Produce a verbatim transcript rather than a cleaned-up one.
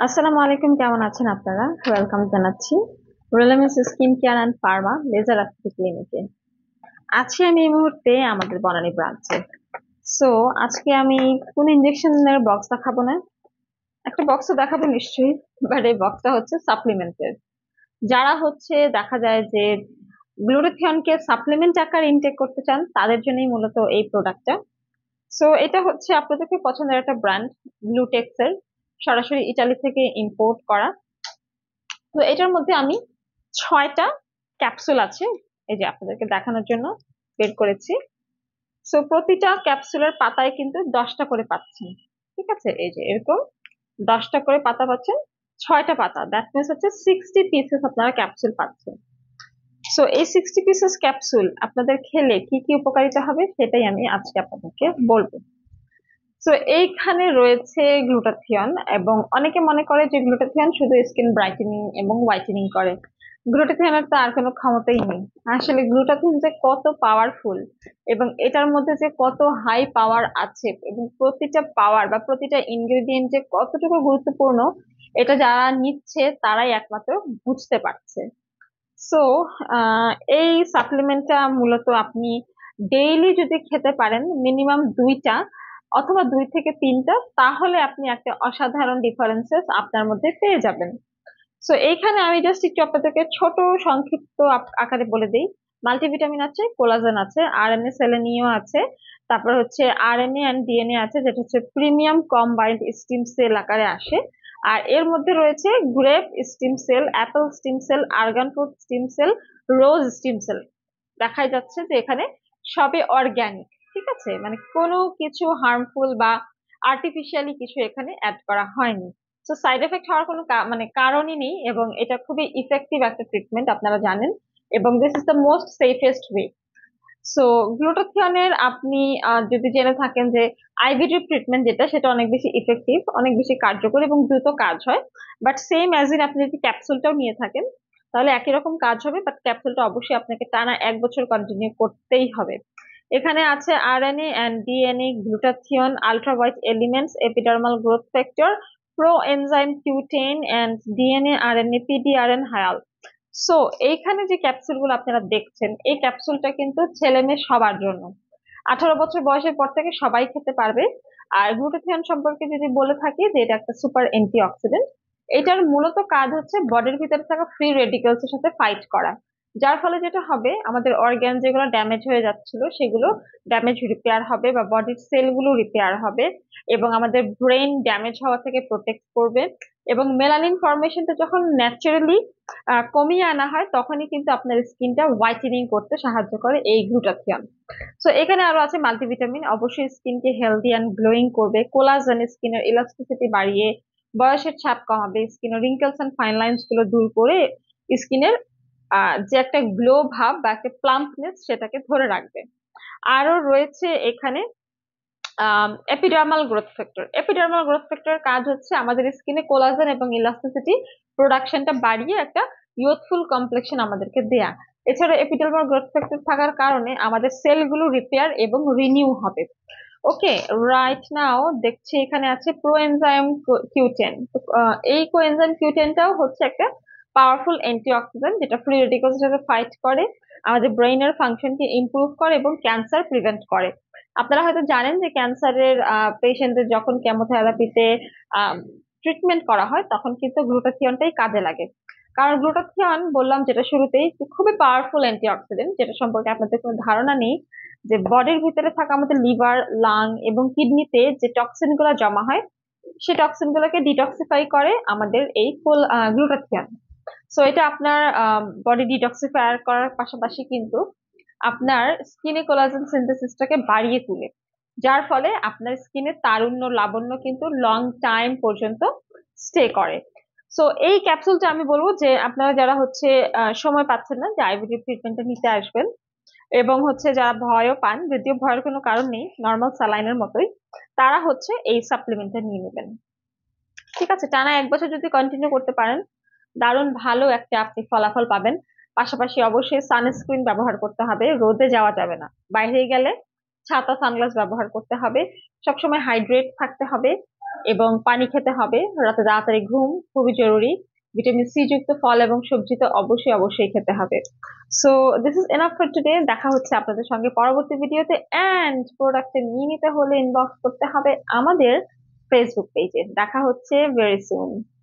আসসালামু আলাইকুম, কেমন আছেন আপনারা? ওয়েলকাম জানাচ্ছি Relumins skin care and pharma laser aesthetic ক্লিনিকে। আছি আমি এই মুহূর্তে আমাদের বনানী ব্রাঞ্চে। সো আজকে আমি কোন ইনজেকশনের বক্স দেখাবো না, একটা বক্স দেখাবো নিশ্চয়ই, বাট এই বক্সটা হচ্ছে সাপ্লিমেন্টের। যারা হচ্ছে দেখা যায় যে গ্লুটাথিয়নকে সাপ্লিমেন্ট আকারে ইনটেক করতে চান, তাদের জন্যই মূলত এই প্রোডাক্টটা। সো এটা হচ্ছে আপনাদেরকে পছন্দের একটা ব্র্যান্ড, গ্লুটেক্স এর, সরাসরি ইতালি থেকে ইম্পোর্ট করা। তো এটার মধ্যে আমি ছয়টা ক্যাপসুল আছে, এই যে আপনাদেরকে দেখানোর জন্য বের করেছি। সো প্রতিটা ক্যাপসুলের পাতায় কিন্তু দশটা করে পাচ্ছেন, ঠিক আছে? এই যে এরকম দশটা করে পাতা পাচ্ছেন, ছয়টা পাতা, দ্যাট মিনস হচ্ছে সিক্সটি পিসেস আপনারা ক্যাপসুল পাচ্ছেন। সো এই সিক্সটি পিসেস ক্যাপসুল আপনাদের খেলে কি কি উপকারিতা হবে সেটাই আমি আজকে আপনাদেরকে বলবো। তো এইখানে রয়েছে গ্লুটাথিয়ন, এবং অনেকে মনে করে যে গ্লুটাথিয়ন শুধু স্কিন ব্রাইটেনিং এবং হোয়াইটেনিং করে। গ্লুটাথিয়নের তো আর কোনো ক্ষমতাই নেই। আসলে গ্লুটাথিয়ন যে কত পাওয়ারফুল এবং এটার মধ্যে যে কত হাই পাওয়ার আছে, এবং প্রতিটা পাওয়ার বা প্রতিটা ইনগ্রেডিয়েন্ট যে কতটুকু গুরুত্বপূর্ণ, এটা যারা নিচ্ছে তারাই একমাত্র বুঝতে পারছে। সো এই সাপ্লিমেন্টটা মূলত আপনি ডেইলি যদি খেতে পারেন মিনিমাম দুইটা অথবা দুই থেকে তিনটা, তাহলে আপনি একটা অসাধারণ ডিফারেন্সেস আপনার মধ্যে পেয়ে যাবেন। সো এইখানে আমি জাস্ট একটু আপনাদেরকে ছোট সংক্ষিপ্ত আক- আকারে বলে দিই। মাল্টিভিটামিন আছে, কোলাজেন আছে, আরএনএ সেলেনিও আছে, তারপর হচ্ছে আরএনএ অ্যান্ড ডিএনএ আছে, যেটা হচ্ছে প্রিমিয়াম কম্বাইন্ড স্টিম সেল আকারে আসে। আর এর মধ্যে রয়েছে grape stem cell, apple stem cell, argan fruit stem cell, rose stem cell. দেখাই যাচ্ছে যে এখানে সবই অর্গ্যানিক, ঠিক আছে? মানে কোনো কিছু হার্মফুল বা আর্টিফিশিয়ালি কিছু এখানে অ্যাড করা হয়নি। তো সাইড এফেক্ট হওয়ার কোনো কা- মানে কারণই নেই, এবং এটা খুবই ইফেক্টিভ একটা ট্রিটমেন্ট, আপনারা জানেন, এবং this is the most safest way. So গ্লুটাথিয়নের আপনি আহ, যদি জেনে থাকেন যে আইভি ড্রিপ ট্রিটমেন্ট যেটা, সেটা অনেক বেশি ইফেক্টিভ, অনেক বেশি কার্যকর এবং দ্রুত কাজ হয়। বাট সেম অ্যাজ ইন আপনি যদি ক্যাপসুলটাও নিয়ে থাকেন তাহলে একই রকম কাজ হবে, বাট ক্যাপসুলটা অবশ্যই আপনাকে টানা এক বছর কন্টিনিউ করতেই হবে। এখানে আছে RNA and DNA, glutathione, ultra white elements, epidermal growth factor, pro enzyme Q ten and DNA RNA PDRN hyal. So এইখানে যে ক্যাপসুল গুলো আপনারা দেখছেন, এই ক্যাপসুলটা কিন্তু ছেলে মেয়ে সবার জন্য, আঠারো বছর বয়সের পর থেকে সবাই খেতে পারবে। আর গ্লুটাথিয়ন সম্পর্কে যদি বলে থাকি যে এটা একটা সুপার অ্যান্টি অক্সিডেন্ট। এটার মূলত কাজ হচ্ছে বডির ভিতরে থাকা ফ্রি রেডিক্যালস এর সাথে ফাইট করা, যার ফলে যেটা হবে, আমাদের অর্গান যেগুলো ড্যামেজ হয়ে যাচ্ছিল সেগুলো ড্যামেজ রিপেয়ার হবে, বা বডির সেলগুলো রিপেয়ার হবে, এবং আমাদের ব্রেন ড্যামেজ হওয়া থেকে প্রোটেক্ট করবে। এবং মেলানিন ফর্মেশনটা যখন ন্যাচারালি কমিয়ে আনা হয়, তখনই কিন্তু আপনার স্কিনটা হোয়াইটেনিং করতে সাহায্য করে এই গ্লুটাথিয়ন। সো এখানে আরো আছে মাল্টিভিটামিন, অবশ্যই স্কিনকে হেলদি অ্যান্ড গ্লোয়িং করবে। কোলাজেন স্কিনের ইলাস্টিসিটি বাড়িয়ে বয়সের ছাপ কমাবে, স্কিনের রিঙ্কেলস এন্ড ফাইন লাইনস গুলো দূর করে স্কিনের যে একটা গ্লো ভাব বা একটা প্লাম্পনেস সেটাকে ধরে রাখবে। আরো রয়েছে এখানে epidermal growth factor. Epidermal growth ফ্যাক্টরের কাজ হচ্ছে আমাদের স্কিনে কোলাজেন এবং ইলাস্টিসিটি প্রোডাকশনটা বাড়িয়ে একটা ইউথফুল কমপ্লেক্সন আমাদেরকে দেয়া। এছাড়া এপিডার্মাল গ্রোথ ফ্যাক্টর থাকার কারণে আমাদের সেলগুলো রিপেয়ার এবং রিনিউ হবে। ওকে, রাইট নাও দেখছি এখানে আছে প্রোএনজাইম কিউ টেন। এই কোএনজাইম কিউ টেনটাও হচ্ছে একটা পাওয়ারফুল অ্যান্টিঅক্সিডেন্ট, যেটা ফ্রি রেডিক্যালস সাথে ফাইট করে, আমাদের ব্রেইনের ফাংশনকে ইমপ্রুভ করে এবং ক্যান্সার প্রিভেন্ট করে। আপনারা হয়তো জানেন যে ক্যান্সারের পেশেন্টদের যখন কেমোথেরাপিতে ট্রিটমেন্ট করা হয় তখন কিন্তু গ্লুটাথিয়নটাই কাজে লাগে। কারণ গ্লুটাথিয়ন বললাম যেটা শুরুতেই, খুবই পাওয়ারফুল অ্যান্টিঅক্সিডেন্ট, যেটা সম্পর্কে আপনাদের কোনো ধারণা নেই, যে বডির ভিতরে থাকা আমাদের লিভার, লাং এবং কিডনিতে যে টক্সিন গুলো জমা হয়, সেই টক্সিন গুলোকে ডিটক্সিফাই করে আমাদের এই গ্লুটাথিয়ন। সো এটা আপনার বডি ডিটক্সিফায়ার করার পাশাপাশি কিন্তু আপনার স্কিনে কোলাজেন সিনথেসিসটাকে বাড়িয়ে তোলে, যার ফলে আপনার স্কিনে তারুণ্য লাবণ্য কিন্তু লং টাইম পর্যন্ত স্টে করে। সো এই ক্যাপসুলটা আমি বলবো যে আপনারা যারা হচ্ছে আহ, সময় পাচ্ছেন না যে আইভিডি ট্রিটমেন্টটা নিতে আসবেন, এবং হচ্ছে যারা ভয়ও পান, যদিও ভয়ের কোনো কারণ নেই, নর্মাল স্যালাইনের মতোই, তারা হচ্ছে এই সাপ্লিমেন্টটা নিয়ে নেবেন। ঠিক আছে, টানা এক বছর যদি কন্টিনিউ করতে পারেন, দারুণ ভালো একটা আপনি ফলাফল পাবেন। পাশাপাশি অবশ্যই সানস্ক্রিন ব্যবহার করতে হবে, রোদে যাওয়া যাবে না, বাইরে গেলে ছাতা সানগ্লাস ব্যবহার করতে হবে, সবসময় হাইড্রেট থাকতে হবে, এবং পানি খেতে হবে, রাতে তাড়াতাড়ি ঘুম খুবই জরুরি, ভিটামিন সি যুক্ত ফল এবং সবজি তো অবশ্যই অবশ্যই খেতে হবে। So this is enough for today. দেখা হচ্ছে আপনাদের সঙ্গে পরবর্তী ভিডিওতে। এন্ড প্রোডাক্টে নিয়ে নিতে হলে ইনবক্স করতে হবে আমাদের ফেসবুক পেজে। দেখা হচ্ছে ভেরি সুন।